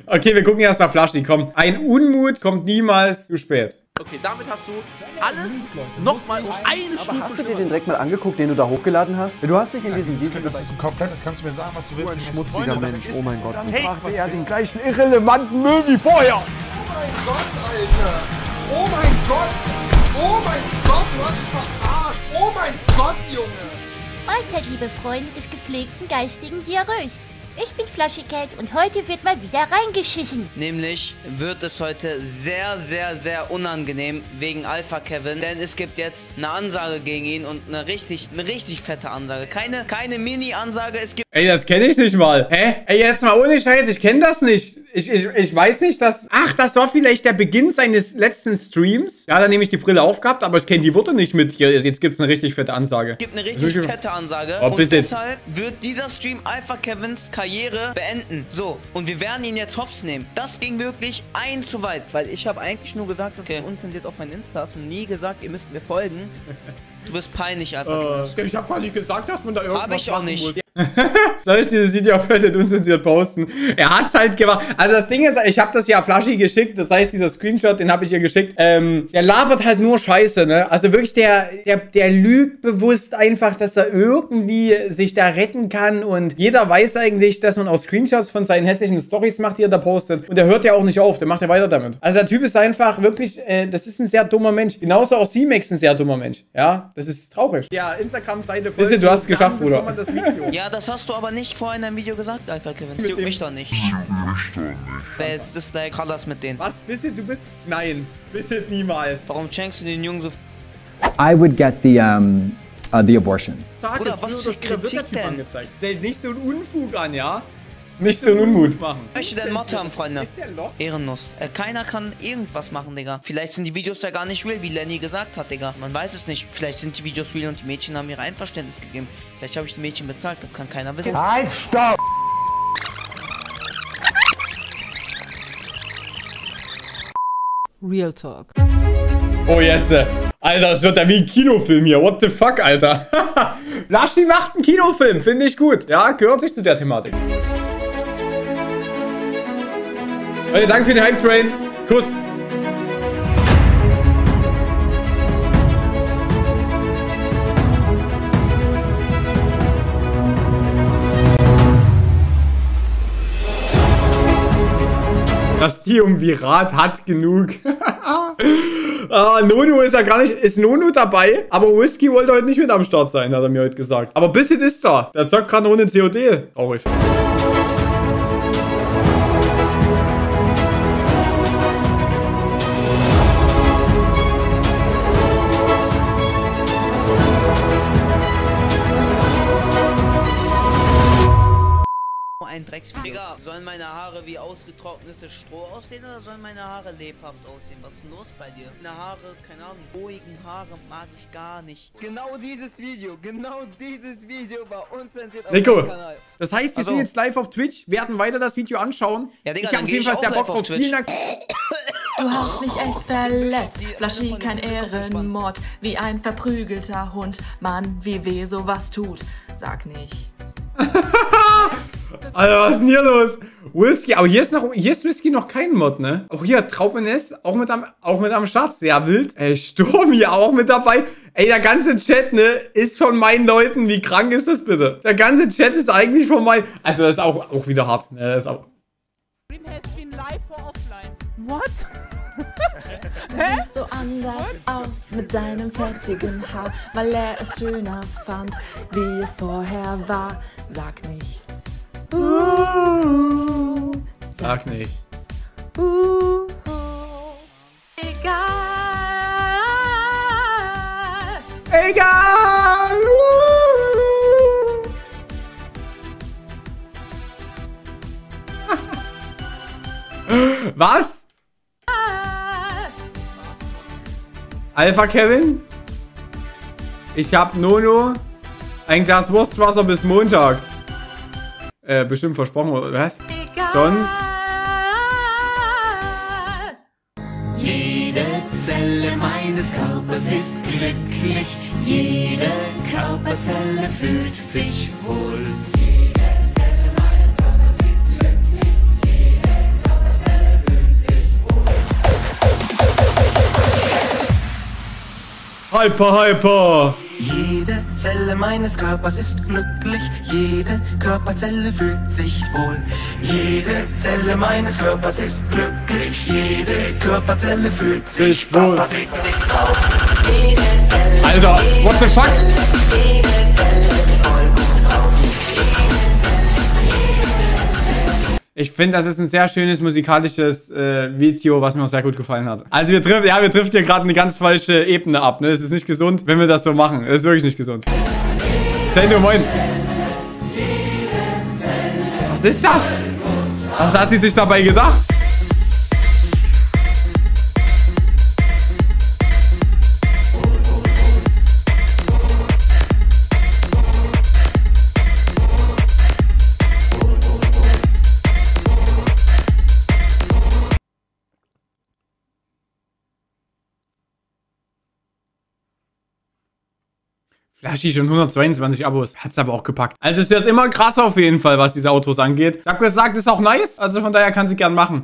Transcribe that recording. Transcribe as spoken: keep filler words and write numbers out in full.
Okay, wir gucken erst mal Flaschi, komm. Ein Unmut kommt niemals zu spät. Okay, damit hast du alles nochmal um eine Stufe. Aber hast du dir den Dreck mal angeguckt, den du da hochgeladen hast? Du hast dich in diesem Video... Das ist ein komplett, das kannst du mir sagen, was du willst. Ein schmutziger Mensch, oh mein Gott. Dann Hey. fragte er den gleichen irrelevanten Müll wie vorher. Oh mein Gott, Alter! Oh mein Gott! Oh mein Gott, du hast mich verarscht! Oh mein Gott, Junge! Mahlzeit, liebe Freunde des gepflegten geistigen Diarrhoes. Ich bin Flaschicat und heute wird mal wieder reingeschissen. Nämlich wird es heute sehr, sehr, sehr unangenehm wegen Alpha Kevin, denn es gibt jetzt eine Ansage gegen ihn und eine richtig, eine richtig fette Ansage. Keine, keine Mini-Ansage, es gibt... Ey, das kenne ich nicht mal. Hä? Ey, jetzt mal ohne Scheiß, ich kenne das nicht. Ich, ich, ich weiß nicht, dass... Ach, das war vielleicht der Beginn seines letzten Streams. Ja, dann nehme ich die Brille aufgehabt, aber ich kenne die Worte nicht mit. Hier, jetzt gibt es eine richtig fette Ansage. Es gibt eine richtig fette Ansage oh, und bis jetzt. deshalb wird dieser Stream Alpha Kevins Karriere beenden. So, und wir werden ihn jetzt hops nehmen. Das ging wirklich ein zu weit. Weil ich habe eigentlich nur gesagt, dass okay. es unzensiert auf meinen Insta ist und nie gesagt, ihr müsst mir folgen. Du bist peinlich, Alpha Kevin. Uh, ich habe gar nicht gesagt, dass man da irgendwas Hab ich auch nicht. Muss. Soll ich dieses Video auf Reddit unzensiert posten? Er hat's halt gemacht. Also das Ding ist, ich habe das ja Flaschi geschickt. Das heißt, dieser Screenshot, den habe ich ihr geschickt. Ähm, der labert halt nur Scheiße, ne? Also wirklich, der, der, der lügt bewusst einfach, dass er irgendwie sich da retten kann. Und jeder weiß eigentlich, dass man auch Screenshots von seinen hässlichen Storys macht, die er da postet. Und der hört ja auch nicht auf. Der macht ja weiter damit. Also der Typ ist einfach wirklich, äh, das ist ein sehr dummer Mensch. Genauso auch C-Max ein sehr dummer Mensch. Ja, das ist traurig. Ja, Instagram-Seite voll. Du hast es geschafft, Bruder. Das Video. Ja, das hast du aber nicht vorhin in deinem Video gesagt, Alpha Kevin. Das juckt mich doch nicht. Wer jetzt Dislike, Colors mit denen. Was? Bist du? Du bist... Nein. Bist du niemals. Warum schenkst du den Jungen so... I would get the, um, uh, the abortion. Bruder, was für Kritik denn? Stell nicht so einen Unfug an, ja? Nicht so einen Unmut machen. Möchte denn Motto haben, Freunde? Ist der Loch? Ehrenlos. Äh, keiner kann irgendwas machen, Digga. Vielleicht sind die Videos ja gar nicht real, wie Lenny gesagt hat, Digga. Man weiß es nicht. Vielleicht sind die Videos real und die Mädchen haben ihr Einverständnis gegeben. Vielleicht habe ich die Mädchen bezahlt, das kann keiner wissen. Halt, stopp! Real Talk. Oh, jetzt. Äh, Alter, es wird ja wie ein Kinofilm hier. What the fuck, Alter? Flaschi macht einen Kinofilm. Finde ich gut. Ja, gehört sich zu der Thematik. Leute, danke für den Hype-Train. Kuss. Das Triumvirat hat genug. Ah, Nono ist ja gar nicht... Ist Nono dabei? Aber Whisky wollte heute nicht mit am Start sein, hat er mir heute gesagt. Aber Bisset ist da. Der zockt gerade ohne C O D. Traurig. Ein Drecks. Digga, sollen meine Haare wie ausgetrocknetes Stroh aussehen oder sollen meine Haare lebhaft aussehen? Was ist denn los bei dir? Meine Haare, keine Ahnung, ruhigen Haare mag ich gar nicht. Genau dieses Video, genau dieses Video war unzensiert auf Nico, meinem Kanal. Das heißt, wir also, sind jetzt live auf Twitch, werden weiter das Video anschauen. Ja, Digga, ich habe auf jeden Fall sehr Bock drauf. Vielen Dank. Du hast mich echt verletzt. Flaschi, kein Ehrenmord. Wie ein verprügelter Hund. Mann, wie weh sowas tut. Sag nicht. Alter, was ist denn hier los? Whisky, aber hier ist noch, hier ist Whisky noch kein Mod, ne? Auch hier, Traubenes, auch mit am, auch mit am Start, sehr wild. Ey, Sturmi auch mit dabei. Ey, der ganze Chat, ne, ist von meinen Leuten. Wie krank ist das bitte? Der ganze Chat ist eigentlich von meinen... Also, das ist auch, auch wieder hart, ne? Das ist auch... What? Du siehst so anders aus mit deinem fettigen Haar, weil er es schöner fand, wie es vorher war. Sag nichts. Uh, Sag nichts. Uh, egal. Egal. Uh. Was? Alpha Kevin? Ich hab Nono ein Glas Wurstwasser bis Montag. Äh, bestimmt versprochen, oder was? Sonst? Jede Zelle meines Körpers ist glücklich. Jede Körperzelle fühlt sich wohl. Jede Zelle meines Körpers ist glücklich. Jede Körperzelle Hyper, hyper. Jede Zelle meines Körpers ist glücklich, jede Körperzelle fühlt sich wohl. Jede Zelle meines Körpers ist glücklich, jede Körperzelle fühlt sich wohl. Alter, what the fuck? Ich finde, das ist ein sehr schönes musikalisches äh, Video, was mir auch sehr gut gefallen hat. Also wir treffen, ja, wir treffen hier gerade eine ganz falsche Ebene ab, ne? Es ist nicht gesund, wenn wir das so machen. Es ist wirklich nicht gesund. Zendo, moin. Was ist das? Was hat sie sich dabei gedacht? Flashy schon hundertzweiundzwanzig Abos. Hat's aber auch gepackt. Also es wird immer krasser auf jeden Fall, was diese Autos angeht. Ich hab gesagt, ist auch nice. Also von daher kann sie gern machen.